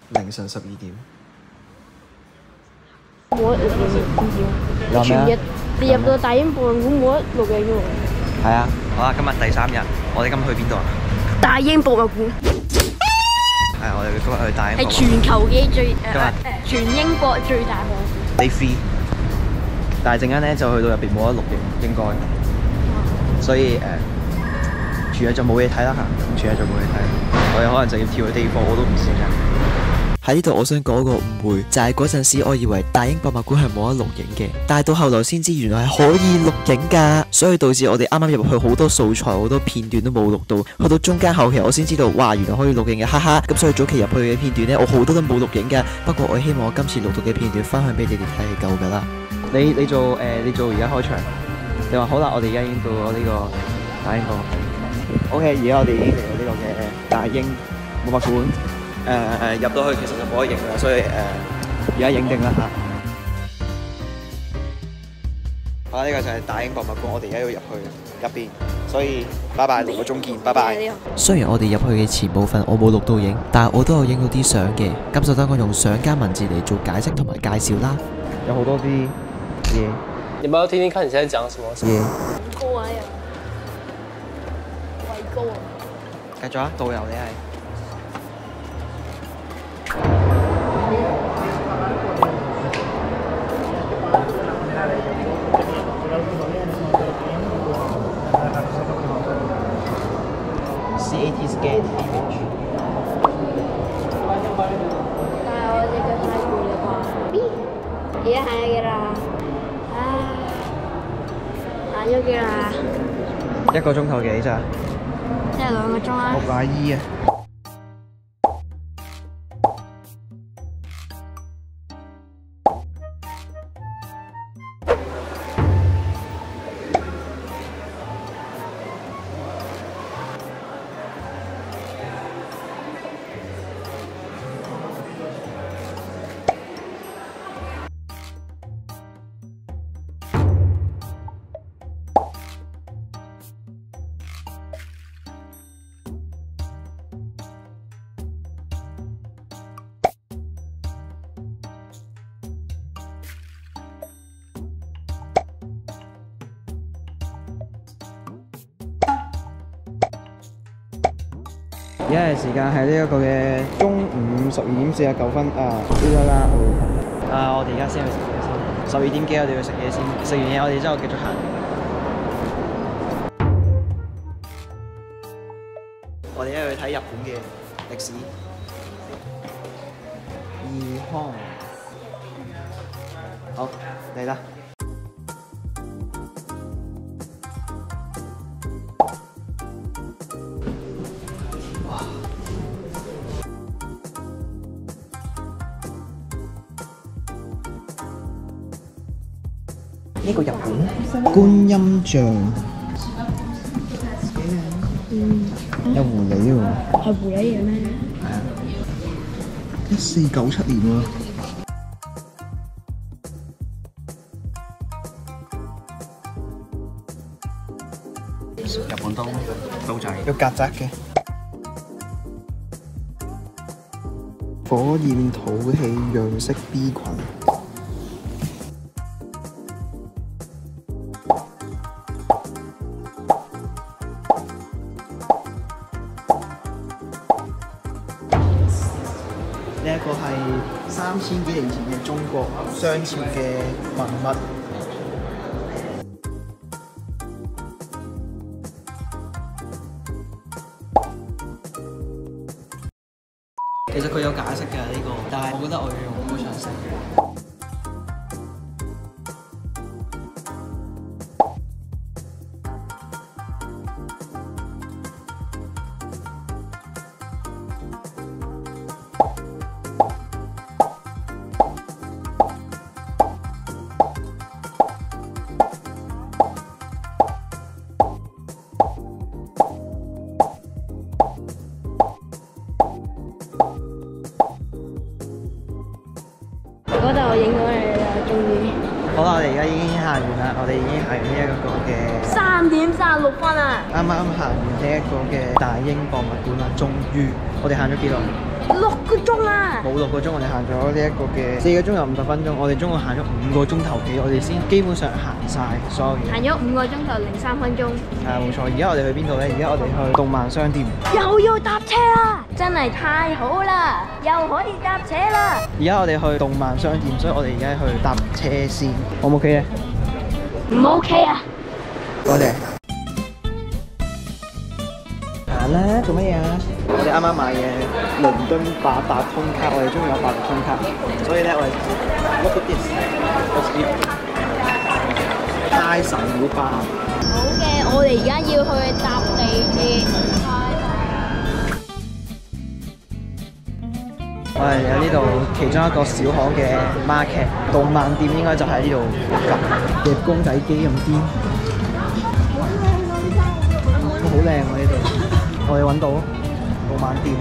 凌晨12點。 冇得錄影， 有咩啊？ 全日你入到大英博物館冇得錄影喎。 係啊，好啊，今日第3日，我哋今日去邊度啊？ 大英博物館係我哋今日去大英博物館。 係全球嘅全英國最大博物館。 Day 3，但係陣間咧就去到入邊冇得錄影，應該。所以全日就冇嘢睇啦嚇，全日就冇嘢睇。我哋可能就要跳去Day 4，我都唔知啊。喺呢度，我想講一個誤會，就係嗰陣時我以為大英博物館係冇得錄影嘅，但係到後來先知原來係可以錄影㗎，所以導致我哋啱啱入去好多素材、好多片段都冇錄到，去到中間後期我先知道，哇，原來可以錄影嘅，哈哈！咁所以早期入去嘅片段呢，我好多都冇錄影㗎。不過我希望我今次錄到嘅片段分享俾你哋睇係夠㗎啦。你做而家開場，你話好啦，我哋而家已經到咗呢個大英博物館。OK， 而家我哋已經嚟到呢個嘅大英博物館。入到去其實就冇得影啦，所以而家影定啦嚇。好啦，呢個就係大英博物館，我哋而家要入去入邊，所以拜拜，6個鐘見，拜拜。雖然我哋入去嘅前部分我冇錄到影，但係我都有影到啲相嘅，咁就等我用相加文字嚟做解釋同埋介紹啦。有好多啲嘢。 你們要聽聽看你現在講什麼？ 嘢。 高啊又，畏高啊！ 繼續啊，導遊你係。CAT scan image。 但係我隻腳太攰啦啩。而家行咗幾啦？行咗幾啦 1個鐘頭幾咋？ 即係2個鐘啦。 木乃伊啊！而家嘅時間係呢一個嘅中午12點49分啊！啦，我哋而家先去食嘢先。12點幾我哋去食嘢先，食完嘢我哋之後繼續行。我哋而家去睇日本嘅歷史。義康，好嚟啦！呢個日本觀音像，有狐狸喎。 係狐狸嘅咩？ 係啊，1497年喎。日本刀仔，有曱甴嘅。火焰土器樣式 B 群。呢一個係3000幾年前嘅中國商朝嘅文物。其實佢有解釋㗎呢個，但係我覺得我要用好詳細嘅。 嗰度我影到你啦，終於。 好啦，我哋而家已經行完啦，我哋已經行完呢一個嘅 3點36分啊！ 啱啱行完呢一個嘅大英博物館啦，終於。我哋行咗幾耐？ 6個鐘啊！ 冇6個鐘，我哋行咗呢一個嘅4個鐘又50分鐘，我哋總共行咗5個鐘頭幾，我哋先基本上行晒所有嘢。 行咗5個鐘頭03分鐘。 係啊，冇錯。而家我哋去邊度咧？而家我哋去動漫商店。 又要搭車啦！真係太好啦，又可以搭車啦！ 而家我哋去動漫商店，所以我哋而家去搭車先。O 唔 OK 咧？ 唔 OK 啊！ 多謝。行啦，做乜嘢啊？我哋啱啱買嘅倫敦八通卡，我哋終於有8通卡，所以咧我哋 look at this，太神了吧！ 好嘅，我哋而家要去搭地鐵。 我哋有呢度其中一個小巷嘅 market 動漫店，應該就喺呢度夾公仔機咁癲。好靚喎呢度，我哋揾到動漫店，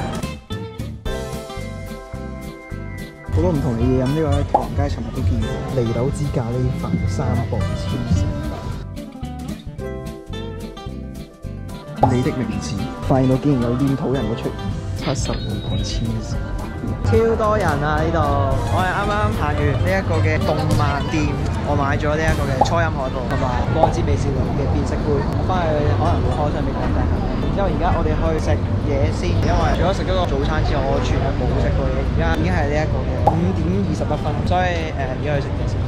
好多唔同嘅嘢飲。呢個咧，唐人街尋日都見過，梨豆之咖喱飯3磅超神。你的名字，發現到竟然有黏土人會出現，75磅超神。超多人啊！呢度，我係啱啱行完呢一個嘅動漫店，我買咗呢一個嘅初音海報同埋光之美少女嘅變色杯，我翻去可能會開箱俾大家睇。然之後而家我哋去食嘢先，因為除咗食咗個早餐之外，我全日冇食過嘢。而家已經係呢一個嘅5點21分，所以而家去食嘢先。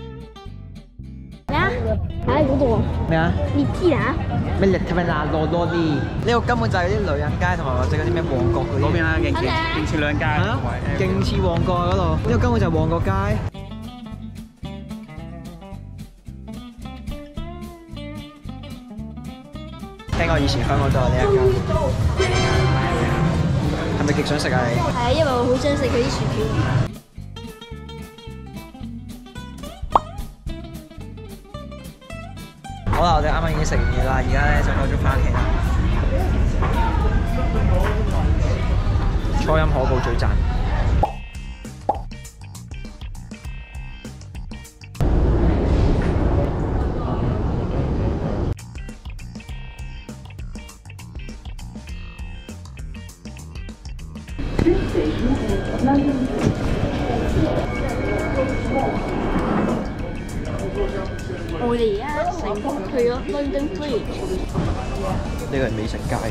喺嗰度啊！ 咩啊？ 你知啦？ 咩力係咪嗱攞多啲？呢個根本就係啲女人街同埋或者嗰啲咩旺角嗰啲。嗰邊啊，勁似兩街。係啊，勁似旺角啊嗰度。呢個根本就係旺角街。聽講以前香港都有呢一間。係咪極想食啊你？ 係啊，因為我好想食佢啲薯條。 好啦，我哋啱啱已經食完嘢啦，而家咧就開咗翻屋企啦。初音可報最讚。 我哋而家成功去咗 London Bridge。 呢個係美食街。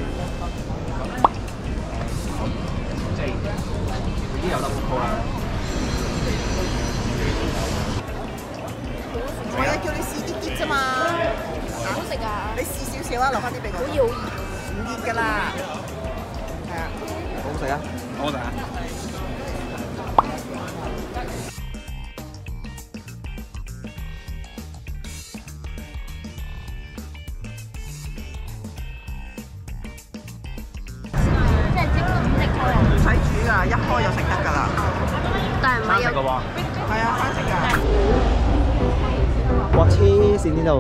啲有得好啦。 我而家叫你試啲啲啫嘛， 好食啊！ 你試少少啊，留翻啲俾我。 好似好熱。 唔熱㗎啦，係啊， 好食啊！好食啊！ 即係即咁即開啊！ 唔使煮㗎，一開就食得㗎啦。 但係唔係有係啊，翻食㗎。 哇！黐線呢度。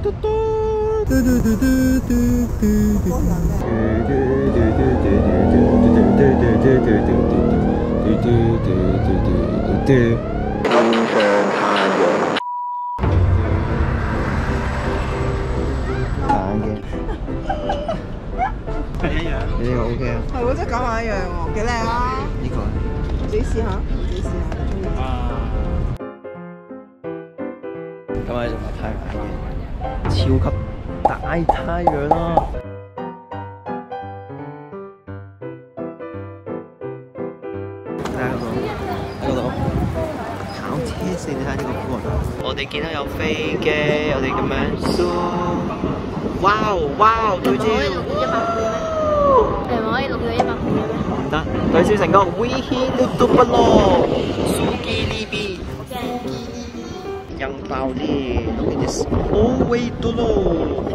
係一樣。你呢個 OK 啊？ 係喎，真係搞埋一樣喎，幾靚啊！ 呢個。 自己試下，自己試下。 咁我哋就買太陽眼鏡，超級大太陽啦！睇下嗰度，喺嗰度考車先，你睇下呢個波度。我哋見到有飛機，我哋咁樣 zoom， 哇！對焦， 你唔可以錄到100倍咩？ 唔得，對焦成功 ，We hit the block， 蘇基利比。印爆啲 ，look at this， 好威到咯！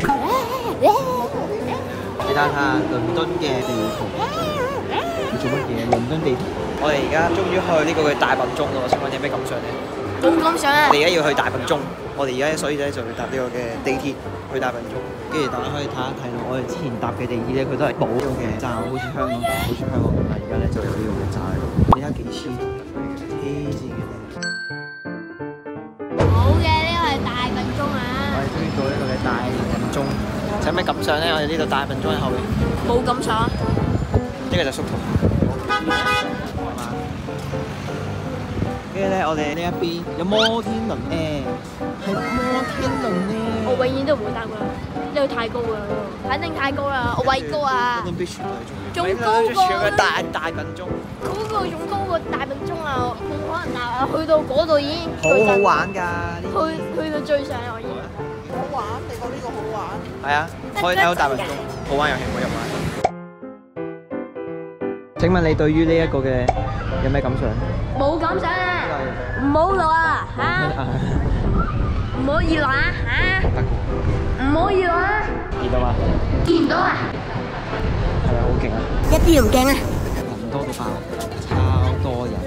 你睇下倫敦嘅地圖，你做乜嘢？倫敦地圖，我哋而家終於去呢個嘅大笨鐘咯！請問有咩感想咧？ 冇咁想啊！ 我哋而家要去大笨鐘，我哋而家所以咧就要搭呢個嘅地鐵去大笨鐘，跟住大家可以睇一睇到我哋之前搭嘅地鐵咧，佢都係冇呢個嘅站，好似香港咁，但係而家咧就有呢個嘅站喺度，你睇下幾黐線嘅。 好嘅，呢個係大笨鐘啊！ 我哋終於到呢個嘅大笨鐘，有咩感想咧？我哋呢度大笨鐘喺後面， 冇咁想。 呢個就縮圖。 跟住咧，我哋呢一邊有摩天輪咧，係摩天輪咧。 我永遠都唔會搭㗎，因為太高啦，肯定太高啦，我畏高啊！仲高過大笨鐘， 嗰個仲高過大笨鐘啊！冇可能搭啊！去到嗰度已經好好玩㗎。 去到最上我已經。 好玩，你講呢個好玩。 係啊，可以睇到大笨鐘，好玩遊戲，唔好入玩。請問你對於呢一個嘅有咩感想？ 冇感想啊！唔好錄啊嚇！唔好熱鬧啊嚇！唔好熱鬧啊！ 見到嘛？ 見唔到啊！ 係咪好勁啊？ 一啲都唔驚啊！ 人多到爆，超多人。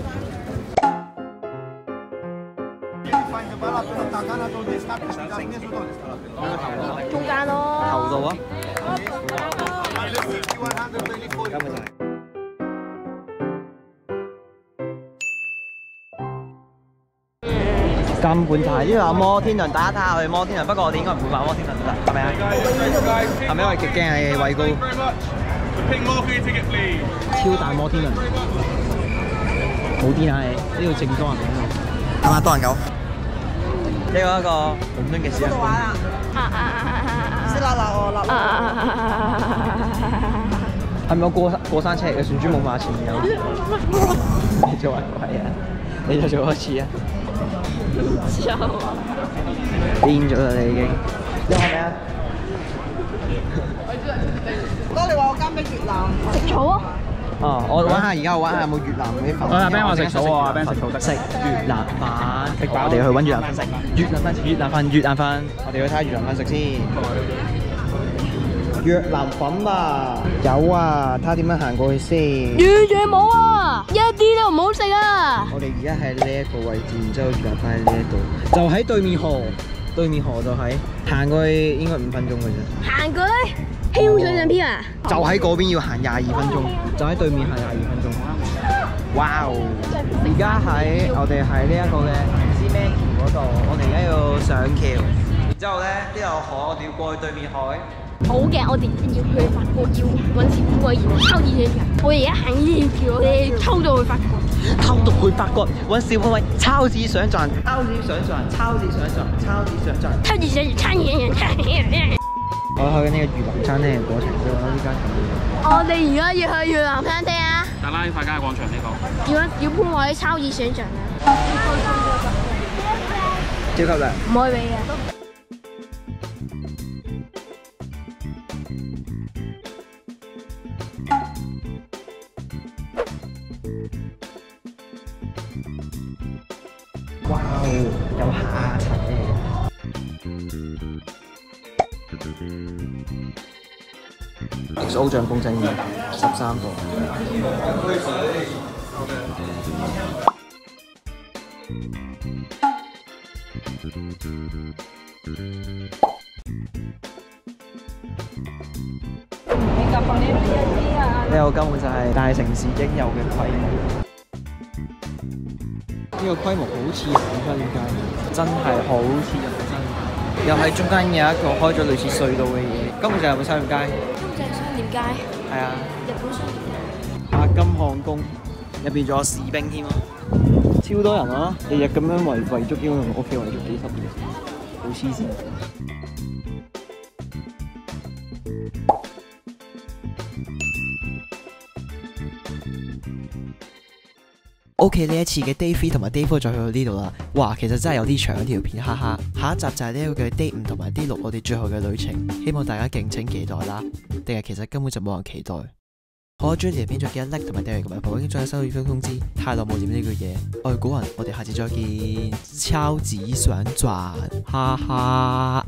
中間咯。 頭度啊！根本就係。根本就係呢個摩天輪，大家睇下我哋摩天輪。不過我哋應該唔會玩摩天輪啦，係咪啊？係咪因為極驚你畏高？超大摩天輪，好癲啊！呢度正多人喺度，係嘛？多人狗。呢個一個倫敦嘅市人。 玩啊！識啦啦我啦。 係咪有過山車嚟嘅？旋轉木馬前面有。你做乜鬼啊？你就做一次啊！癲咗啦！你已經。你話咩啊？ 哥，你話我間俾越南食草啊！ 哦，我玩下而家我玩下有冇越南嗰啲飯。 阿 Ben 話食草喎，阿 Ben 食草得。 食越南飯，我哋去揾越南飯食。越南飯，我哋去睇下越南飯食先。越南粉啊，有啊，睇下點樣行過去先。 完全冇啊，一啲都唔好食啊！ 我哋而家喺呢一個位置，然之後越南飯喺呢一度，就喺對面河，對面河就係行過去應該5分鐘嘅啫。 行過去，飄水上漂啊！ 就喺嗰邊要行22分鐘，就喺對面行22分鐘。哇！而家我哋喺呢一個嘅唔知咩橋嗰度，我哋而家要上橋，然之後咧呢度河，我哋要過去對面海。 好嘅，我哋要去法國，要揾師傅過，然後抽自強。我哋而家行呢條橋，我哋抽到去法國。 偷渡去法國揾小潘偉，超級想賺，超級想賺，超級想賺，超級想賺。 抽自強，抽自強。 我去緊呢個越南餐廳嘅過程啫，呢間咁嘅。 我哋而家要去越南餐廳啊！ 大拉快街廣場呢個。 要潘偉超級想像啊！ 超級靚。 唔可以俾嘅。 哇！有下層嘅 XO 醬公仔麵13個。呢個根本就係大城市應有嘅規模。呢個規模好似人生街，真係好似人生。又喺中間有一個開咗類似隧道嘅嘢，根本就係個商業街。 就係商店街。 係啊。 日本商店街。 白金漢宮入邊仲有士兵添啊！超多人啊！日日咁樣圍足，因為我屋企圍足幾10年，好黐線。OK， 呢一次嘅 Day 3同埋 Day 4就去到呢度啦。哇，其實真係有啲長條片，哈哈。下一集就係呢一個嘅 Day 5同埋 Day 6，我哋最後嘅旅程，希望大家敬請期待啦。定係其實根本就冇人期待。我中意條片再記得 like 同埋訂閱同埋蒲已經再收到月費通知。太耐冇點呢句嘢，我係古雲，我哋下次再見。超級旋轉，哈哈。